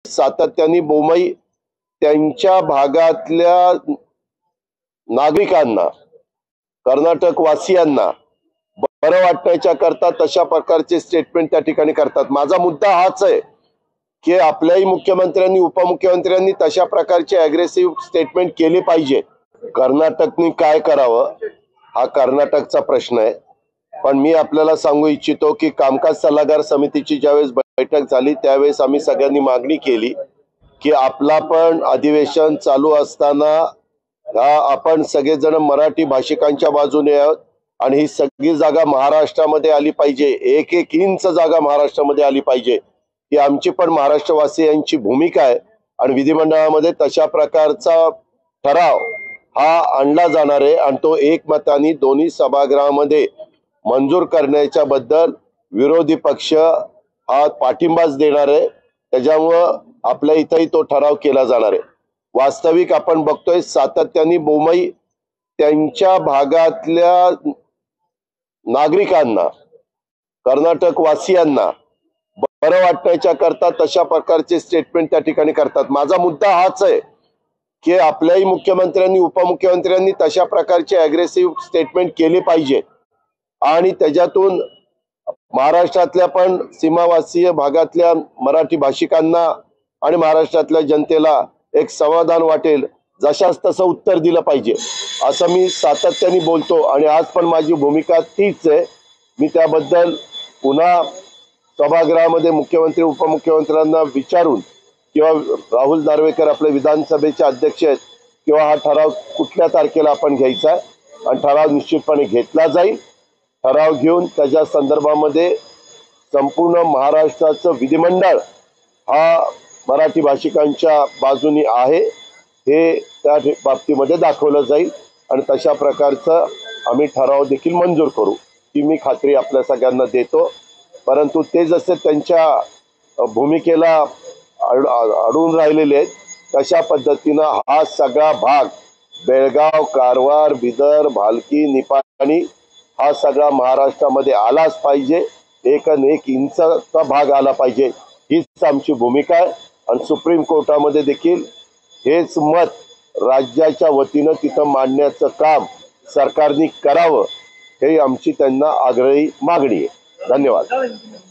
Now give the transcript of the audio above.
सातत्याने बोमई त्यांच्या भागातल्या नागरिकांना, कर्नाटक वासियांना बरं वाटण्याच्या करता तशा प्रकारचे स्टेटमेंट त्या ठिकाणी करतात। माझा मुद्दा हाच आहे की आपल्याही मुख्यमंत्र्यांनी उपमुख्यमंत्र्यांनी तशा प्रकारचे अग्रेसिव्ह स्टेटमेंट केले पाहिजे। कर्नाटकनी काय करावं हा कर्नाटकचा प्रश्न आहे, पण मी आपल्याला सांगू इच्छितो की कामकाज सल्लागार समितीची ज्यावेळेस बैठक झाली त्यावेळेस आम्ही सगळ्यांनी मागणी केली की आपला पण अधिवेशन चालू असताना आपण सगळेजण मराठी भाषिकांच्या बाजूने आहोत आणि ही सगळी जागा महाराष्ट्रामध्ये आली पाहिजे, एक एक इंच जागा महाराष्ट्रामध्ये आली पाहिजे ही आमची पण महाराष्ट्रवासियांची भूमिका आहे। आणि विधिमंडळामध्ये तशा प्रकारचा ठराव हा आणला जाणार आहे आणि तो एकमताने दोन्ही सभागृहामध्ये मंजूर करण्याच्या बद्दल विरोधी पक्ष हा पाठिंबाच देणार आहे। त्याच्यामुळं आपल्या इथंही तो ठराव केला जाणार आहे। वास्तविक आपण बघतोय सातत्याने बोमई त्यांच्या भागातल्या नागरिकांना, कर्नाटक वासियांना बरं वाटण्याच्या करता तशा प्रकारचे स्टेटमेंट त्या ठिकाणी करतात। माझा मुद्दा हाच आहे की आपल्याही मुख्यमंत्र्यांनी उपमुख्यमंत्र्यांनी तशा प्रकारचे अग्रेसिव्ह स्टेटमेंट केले पाहिजे आणि त्याच्यातून महाराष्ट्रातल्या पण सीमावासीय भागातल्या मराठी भाषिकांना आणि महाराष्ट्रातल्या जनतेला एक समाधान वाटेल, जशास तसं उत्तर दिलं पाहिजे असं मी सातत्याने बोलतो आणि आज पण माझी भूमिका तीच आहे। मी त्याबद्दल पुन्हा सभागृहामध्ये मुख्यमंत्री उपमुख्यमंत्र्यांना विचारून किंवा राहुल नार्वेकर आपले विधानसभेचे अध्यक्ष आहेत किंवा हा ठराव कुठल्या तारखेला आपण घ्यायचा आहे आणि ठराव निश्चितपणे घेतला जाईल। ठराव घेऊन त्याच्या संदर्भामध्ये संपूर्ण महाराष्ट्राचं विधिमंडळ हा मराठी भाषिकांच्या बाजूनी आहे हे त्या बाबतीमध्ये दाखवलं जाईल आणि तशा प्रकारचं आम्ही ठराव देखील मंजूर करू ही मी खात्री आपल्या सगळ्यांना देतो। परंतु ते जसे त्यांच्या भूमिकेला अडून राहिलेले आहेत तशा पद्धतीनं हा सगळा भाग बेळगाव, कारवार, बिदर, भालकी, निपाणी हा सगळा महाराष्ट्रामध्ये आलाच पाहिजे, एक इंचचा भाग आला पाहिजे हीच आमची भूमिका आहे। आणि सुप्रीम कोर्टामध्ये देखील हेच मत राज्याच्या वतीनं तिथं मांडण्याचं काम सरकारने करावं हे आमची त्यांना आग्रही मागणी आहे। धन्यवाद।